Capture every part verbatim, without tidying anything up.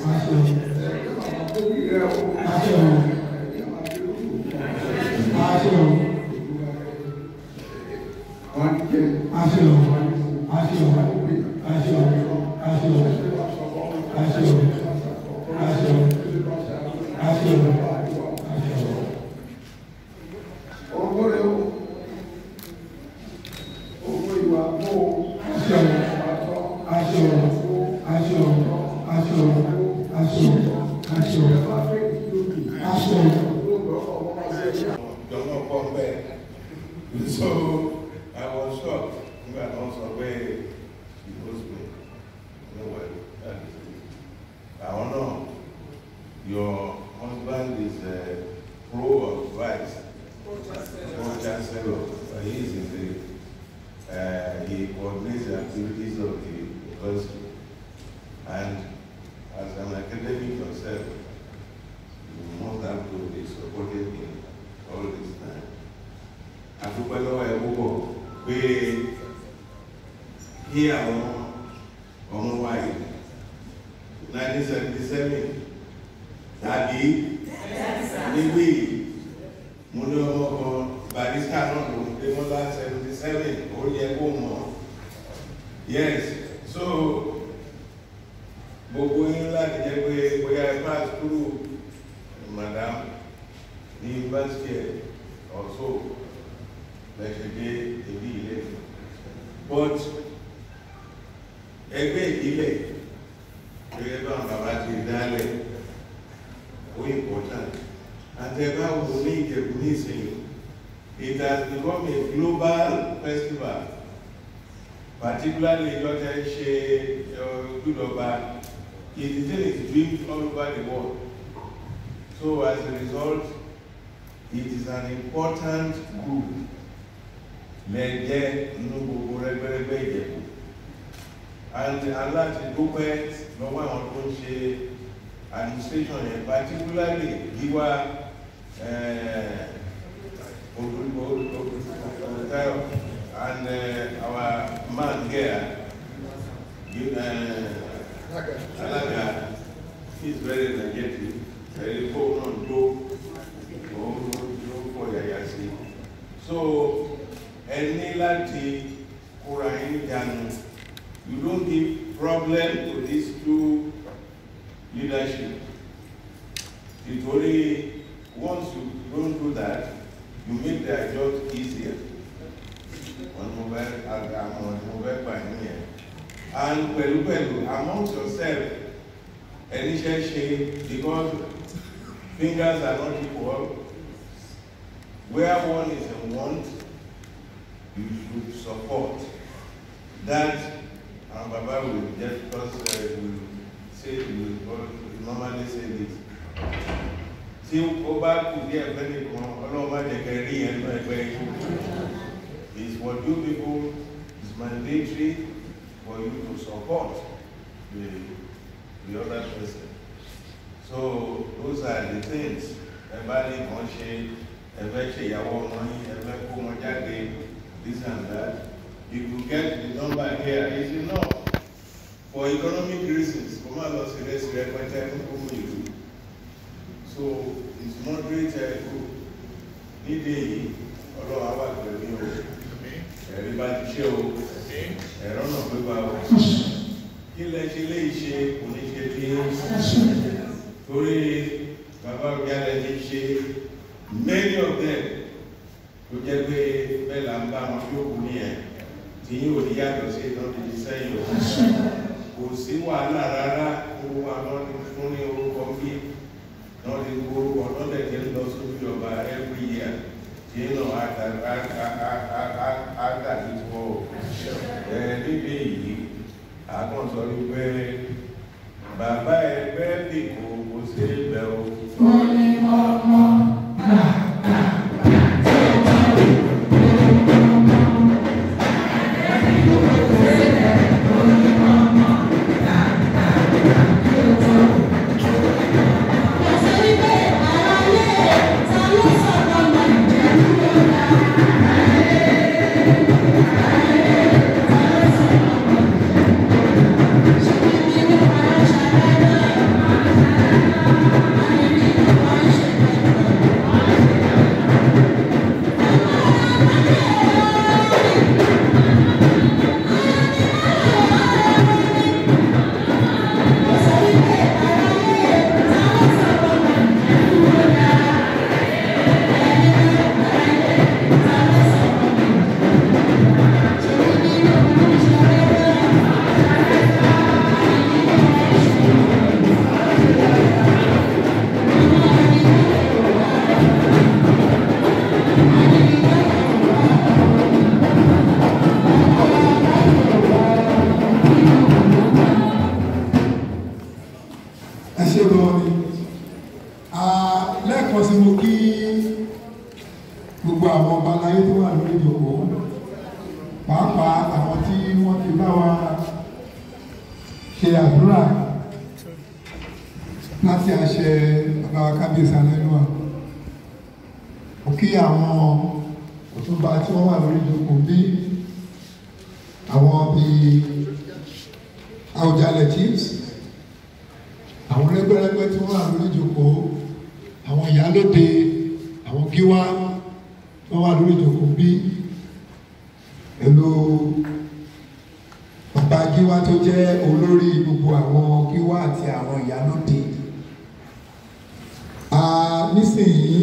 So I was shocked. But also where he was me. No way. That is it. I don't know. Your husband is a pro of rights. Pro chancellor. He is in the uh, he coordinates the activities of the university. And as an academic yourself, you must have to be supporting him all this time. I took a lot of people pé kí àwọn ọmọ wa yìí nineteen seventy seven tàbí níbí mo ní ọmọ kan Barrister náà ló ń pé wọ́n lá seventy seven ó yẹ kó mọ̀ yes so gbogbo yín láti jẹ́ pé bóyá ẹ pass through madam ní university also lẹ́sẹ̀ dé ibi ilé but ẹgbẹ́ ìdílé gẹ́gẹ́ bá bàbá ti dálẹ̀ ó important àtẹ̀bá wo ní Ìjẹ̀bú nísìnyí it has become a global festival particularly lọ́tẹ̀ ṣe ojúdọ̀ba it is being all over the world so as a result it is an important group lẹ́jẹ́ inú gbogbo rẹ́gbẹ́rẹ́gbẹ́ Ìjẹ̀bú and aláti dúpẹ́ lọ́wọ́ àwọn tó ń ṣe administration yẹn particularly Giwa Olùtayo and uh, our man here Alaga he is very energetic very focused on do so any láti kóra yín jánu you don't give problem to these two leadership nítorí once you don't do that you make their job easier wọn mo bẹ àgbàmọ mo bẹ gbà yín and pẹ̀lú pẹ̀lú amongst yourself ẹni ṣe ṣe because fingers are not equal where one is in want you should support that and Baba will just because uh, will say will, will normally say this tí ó bá kù díẹ̀ fẹ́ nìkan ọlọ́ọ̀bá jẹ̀kẹ́ rí ẹnu ẹgbẹ́ ikú is for you people is mandatory for you to support the, the other person so those are the things ẹ̀bá ní kan ṣe ẹ̀fẹ́ ṣe ìyàwó ọmọ yín ẹ̀fẹ́ kó wọn jáde this and that if you get the number here it's enough for economic reasons kò má lọ sí rẹ́sì rẹpẹtẹ fún ìlú so it's moderate group nídìí èyí ọlọ́wọ́ wà pẹ̀lú o ẹ̀rí bá ti ṣe o ẹ̀rọ náà pé bá o kí lẹ ṣe lè ṣe kò ní ṣe bí torí bàbá òbí alẹ́ ti ṣe many of them tó jẹ́ pé bẹ́ẹ̀ là ń bá wọn yókù ní ẹ̀ tí yíò ní yàtọ̀ sí ìtàn ti di sẹ́yìn o kò sí wàhálà rárá owó àwọn fún ní orúkọ bí wọ́n ti orúkọ lọ́dẹ̀ tí ń lọ sójú ìjọba every year tí ń lọ àgàdì tó ẹ̀ níbi yìí àkàn sọ wípé bàbá ẹgbẹ́ bì kò kò sí ibẹ̀ o. wọ́n ní ọmọ náà. Thank you. ẹ ṣe gan ni lẹ́ẹ̀kan sí mo kí gbogbo àwọn ọba aláyé tó wà lórí ìjòkó pàápàá àwọn tí wọ́n ti bá wa ṣe àdúrà láti àṣẹ bàbá wa kábíyèsí Aláìlúwà. Mo kí àwọn òtúnba tí wọ́n wà lórí ìjòkó bí àwọn bíi Àwùjalẹ̀ chiefs, àwọn rẹ́gbẹ́rẹ́gbẹ́ tí wọ́n wà lórí ìjòkó, àwọn ìyálóde, àwọn gíwá tí wọ́n wà lórí ìjòkó bí pẹ̀lú bàbá gíwá tó jẹ́ olórí gbogbo àwọn gíwá àti àwọn ìyálóde. Nísìnyí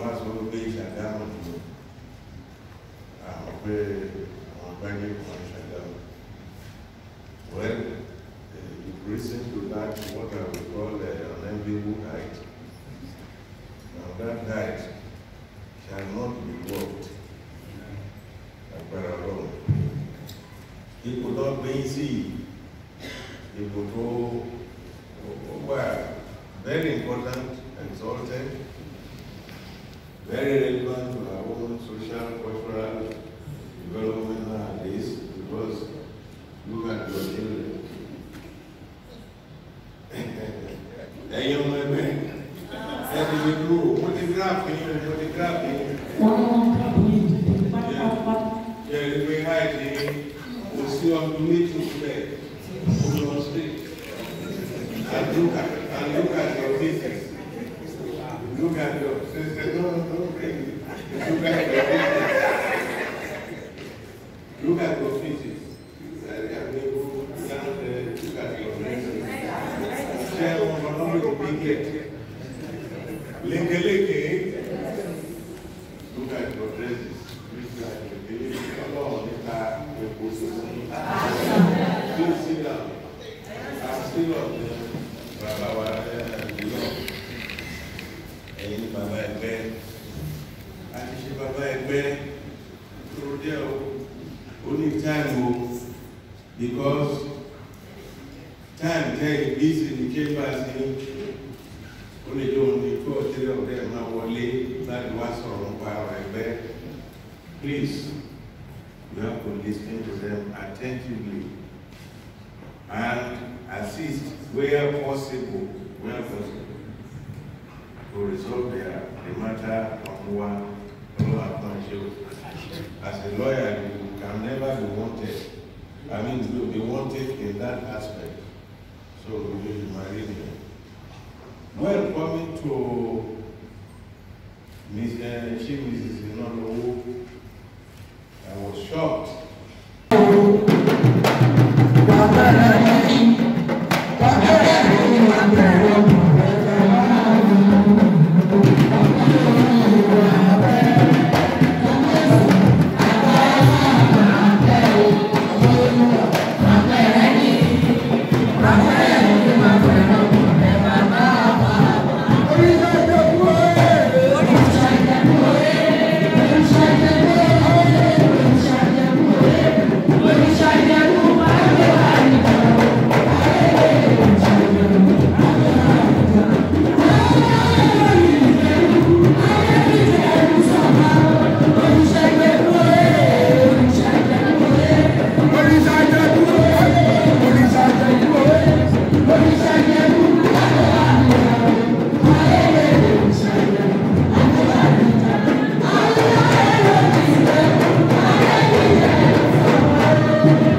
pé àwọn gbẹ́gbẹ́ kan ṣẹlẹ̀. has what I would call uh, an enviable height. Now that height shall not be walked. He could not be seen. He could go, well, very important, exalted, very relevant to our own social, cultural development nowadays, because look at your children. Hey, young man, that is a group. Photograph him, photograph him. Yeah, yeah, we hide him. We see on the way to bed. We on street. And look at, and look at your faces. Look at your faces. No, no, really. Look at your faces. Look at your faces. Look at your faces. Share one of the big Leke leke. Look at your dresses. Look at your dresses. Please sit down. I'm still up there. Baba wa below. Ẹ̀yin baba ẹgbẹ́. Àti ṣe baba ẹgbẹ́. Tó dé o. Ó ní time o. Because time take busy ní chambers ní. Ó lè jẹ́ òun ní two or three of them máa wọlé láti wá sọ̀rọ̀ nípa ọ̀rọ̀ ẹgbẹ́. Please, you have to listen to them attentively and assist where possible, where possible, to resolve their, the matter on one or issue. As a lawyer, you can never be wanted. I mean, you will be wanted in that aspect. So you will be married. Well, coming to Miss Uh, Chief Missus Inolowo, I was shocked. Thank you.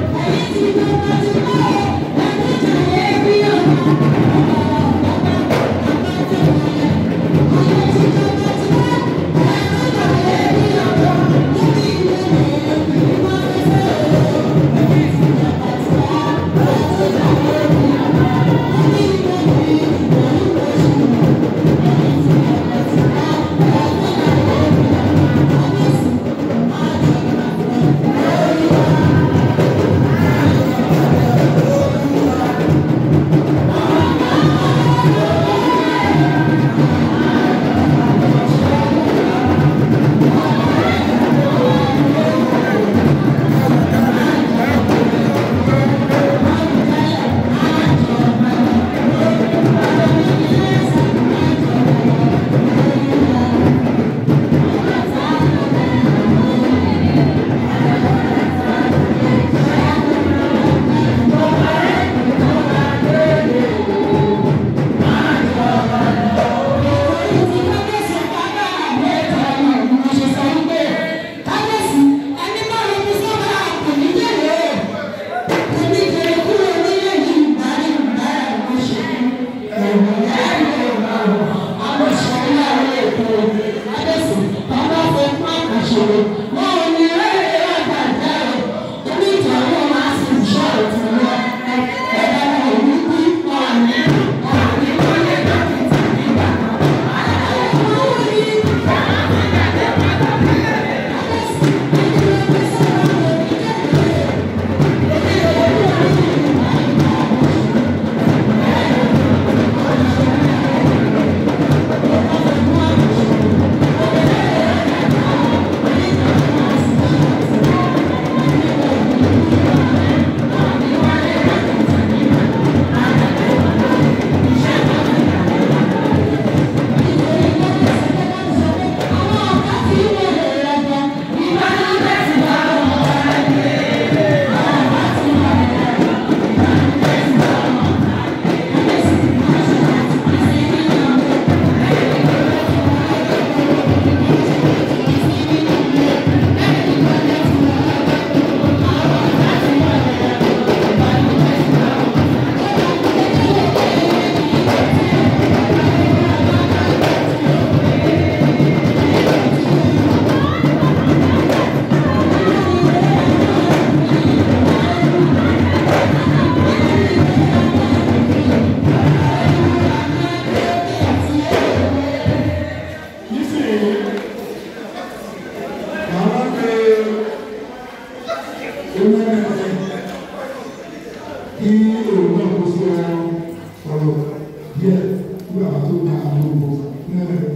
kí èrò náà kó sí ọ̀rọ̀ díẹ̀ nígbà tó gba àwọn òbò náà.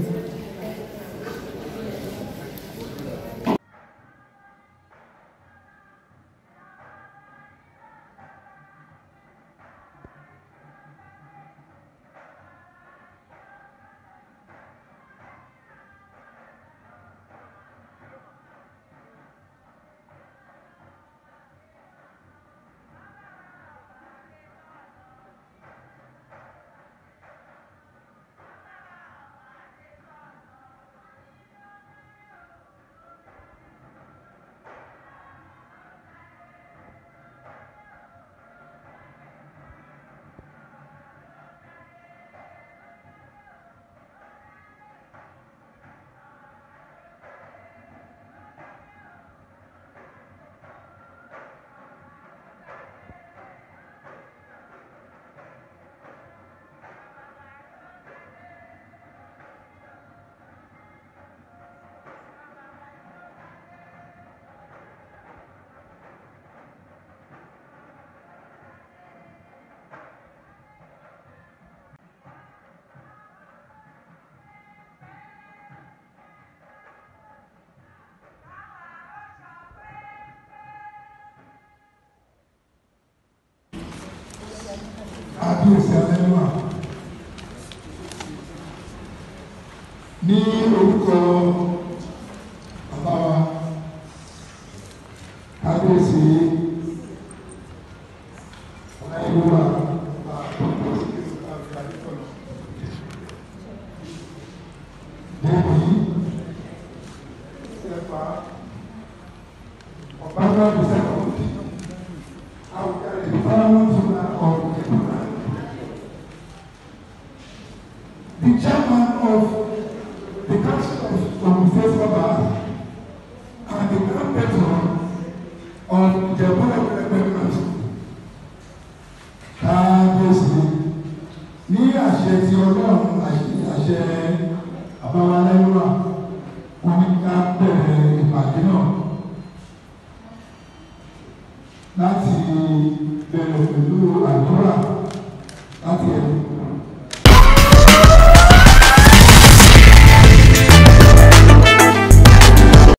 Kábíyèsí Alẹ́lúwà ní orúkọ bàbá wa kábíyèsí Alẹ́lúwà Dèbí Sẹ́fà Ọ̀báná Bùsẹ̀kọ̀ Àwùjáde Fáwọn Fúnra ọ̀gbìn. The chairman of the Council of Ogunfe Faba and the grand patron of the Board of Directors, kábíyèsí ní àṣẹ ti Ọlọ́run àṣẹ àbáwá Alẹ́lúwà wọn ní ká bẹ̀rẹ̀ ìpàdé náà láti bẹ̀rẹ̀ pẹ̀lú àdúrà.